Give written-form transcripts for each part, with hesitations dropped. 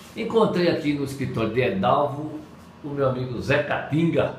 Encontrei aqui no escritório de Edalvo o meu amigo Zé Catinga.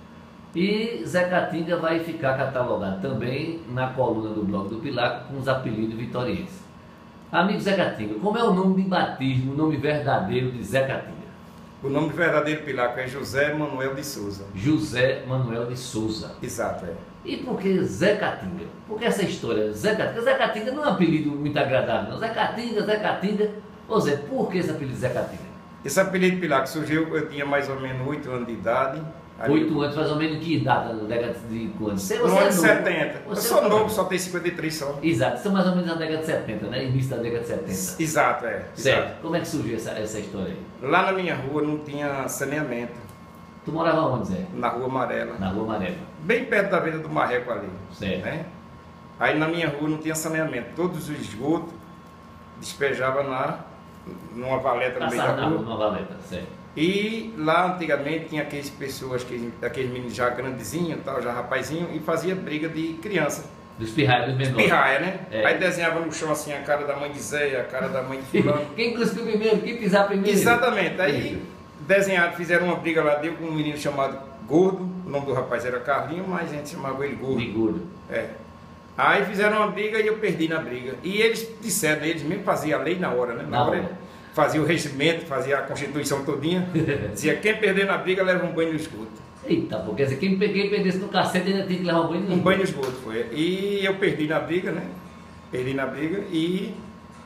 E Zé Catinga vai ficar catalogado também na coluna do blog do Pilaco com os apelidos vitorienses. Amigo Zé Catinga, como é o nome de batismo, o nome verdadeiro de Zé Catinga? O nome verdadeiro Pilaco é José Manuel de Souza. José Manuel de Souza. Exato, é. E por que Zé Catinga? Por que essa história? Zé Catinga não é um apelido muito agradável, não. Zé Catinga. Ô Zé, por que esse apelido Zé Catinga? Esse apelido Pilaco surgiu, eu tinha mais ou menos 8 anos de idade. 8 anos, mais ou menos, que data? Na década de quando? Você No ano de 70. Eu Você sou novo, só tenho 53 só. Exato, isso é mais ou menos na década de 70, né? Início da década de 70. Exato, é. Certo. Exato. Como é que surgiu essa história aí? Lá na minha rua não tinha saneamento. Tu morava onde, Zé? Na Rua Amarela. Na Rua Amarela. Bem perto da Venda do Marreco ali. Certo. Né? Aí na minha rua não tinha saneamento. Todos os esgotos despejavam numa valeta no meio da Passava na rua, rua. numa valeta, certo. E lá antigamente tinha aqueles pessoas, aqueles meninos já grandezinhos, tal, já rapazinho, e fazia briga de criança. Dos pirraias, dos menores. Pirraia, né? É. Aí desenhava no chão assim a cara da mãe de Zé, a cara da mãe de fulano. Quem cuspiu primeiro, quem pisar primeiro. Exatamente. Aí desenharam, fizeram uma briga lá, deu com um menino chamado Gordo, o nome do rapaz era Carlinho, mas a gente chamava ele Gordo. De gordo. É. Aí fizeram uma briga e eu perdi na briga. E eles disseram, eles mesmo faziam a lei na hora, né? Na hora. Fazia o regimento, fazia a Constituição todinha. Dizia, quem perder na briga leva um banho no esgoto. Eita, porque se quem perdesse no cacete ainda tem que levar um banho. Um banho no esgoto foi. E eu perdi na briga, né? Perdi na briga e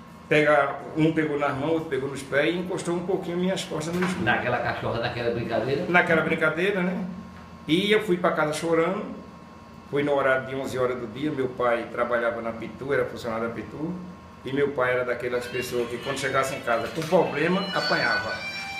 um pegou nas mãos, outro pegou nos pés e encostou um pouquinho minhas costas no esgoto. Naquela cachorra, naquela brincadeira. Naquela brincadeira, né? E eu fui para casa chorando. Foi no horário de 11 horas do dia. Meu pai trabalhava na Pitu, era funcionário da Pitu. E meu pai era daquelas pessoas que quando chegasse em casa com problema, apanhava.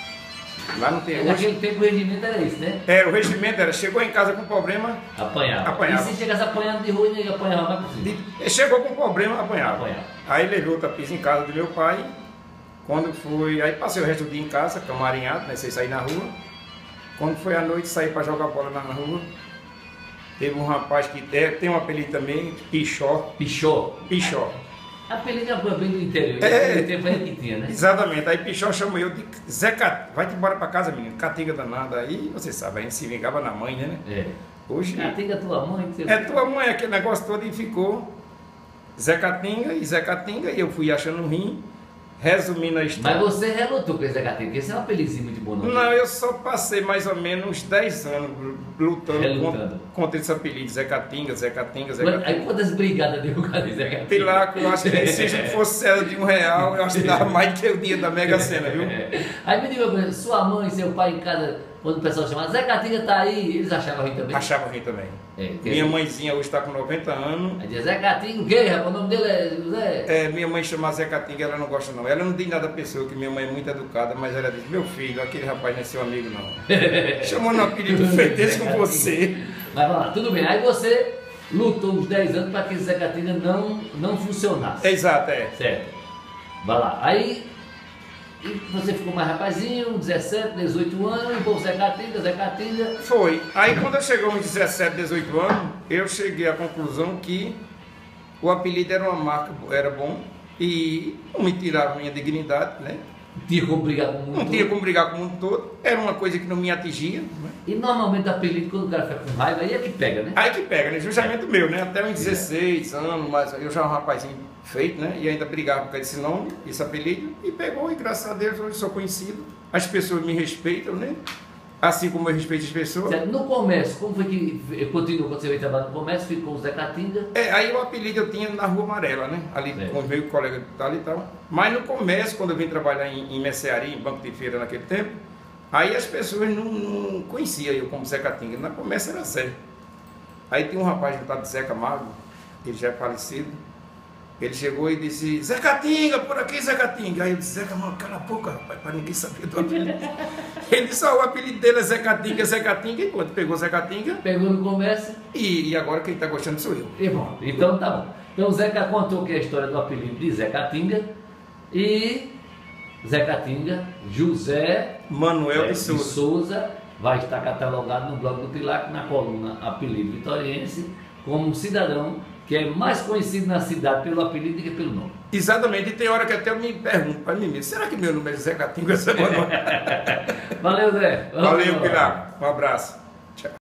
Lá não tem... Naquele tempo o rendimento era isso, né? O regimento era, chegou em casa com problema, Apanhava. E se chegasse apanhando de rua, ele apanhava mais possível. chegou com problema, apanhava. Apanhava. Aí levei o tapis em casa do meu pai. Quando foi... Aí passei o resto do dia em casa, camarinhado, né? Sem sair na rua. Quando foi à noite, saí para jogar bola na rua. Teve um rapaz que tem um apelido também, Pichó. Pichó. Pichó. Apelido é bem do interior. É. No tempo era que tinha, né? Exatamente. Aí Pichó chamou eu de Zé Catinga. Vai-te embora para casa, menino. Catinga danada. Aí, você sabe, a gente se vingava na mãe, né? É. Hoje... Catinga tua mãe. tua mãe, aquele negócio todo, e ficou Zé Catinga e Zé Catinga. E eu fui achando ruim. Resumindo a história. Mas você relutou com esse Zé Catinga, porque esse é um apelidozinho muito bom. Não, eu só passei mais ou menos uns 10 anos lutando contra esse apelido. Zé Catinga, Zé Catinga, Zé Catinga. Aí quantas brigadas deu com o Zé Catinga? Pilaco, eu acho que se fosse cela de R$1, eu acho que dava mais do que o dia da Mega Sena, viu? Aí me diga uma coisa, sua mãe e seu pai em casa, quando o pessoal chamava, Zé Catinga tá aí, eles achavam ruim também? Achavam ruim também. Minha mãezinha hoje está com 90 anos. Aí dizia, Zé Catinga o quê, rapaz? O nome dele é José? Minha mãe chama Zé Catinga, ela não gosta não. Ela não diz nada a pessoa, que minha mãe é muito educada, mas ela diz, meu filho, aquele rapaz não é seu amigo não. Chamou no apelido feito desse com você. Mas vamos lá, tudo bem. Aí você lutou uns 10 anos para que esse Zé Catinga não funcionasse. Exato, Certo. Vai lá. Aí você ficou mais rapazinho, 17, 18 anos, e pô, Zé Catinga. Foi. Aí quando eu cheguei aos 17, 18 anos, eu cheguei à conclusão que o apelido era uma marca, era bom, e não me tirava minha dignidade, né? Não tinha como brigar com o mundo Não todo. tinha como brigar com o mundo todo, era uma coisa que não me atingia. Né? E normalmente apelido, quando o cara fica com raiva, aí é que pega, né? Aí que pega, né? Justamente o meu, né? Até uns 16 anos, mas eu já era um rapazinho feito, né? E ainda brigava por causa desse nome, esse apelido, e pegou, e graças a Deus hoje sou conhecido. As pessoas me respeitam, né? Assim como eu respeito as pessoas. Certo. No comércio, como foi que continuou quando você veio trabalhar no comércio, ficou o Zé Catinga? Aí o apelido eu tinha na Rua Amarela, né? Ali com os meus colegas tal e tal. Mas no comércio, quando eu vim trabalhar em mercearia, em banco de feira naquele tempo, aí as pessoas não conheciam eu como Zé Catinga. Na comércio era Zé. Aí tinha um rapaz chamado Zé Camargo, ele já é falecido. Ele chegou e disse, Zé Catinga, por aqui, Zé Catinga. Aí eu disse, Zé Camargo, cala a boca, rapaz, para ninguém saber do apelido. Ele disse, o apelido dele é Zé Catinga, e quando pegou Zé Catinga... Pegou no comércio. E agora quem está gostando sou eu. E bom, então tá bom. Então o Zé contou que é a história do apelido de Zé Catinga. E Zé Catinga, José Manuel de Souza, vai estar catalogado no blog do Pilaco, na coluna Apelido Vitoriense, como um cidadão que é mais conhecido na cidade pelo apelido do que pelo nome. Exatamente, e tem hora que até eu me pergunto para mim mesmo, será que meu nome é Zé Catinga? Valeu, Zé. Valeu, Pilar. Um abraço.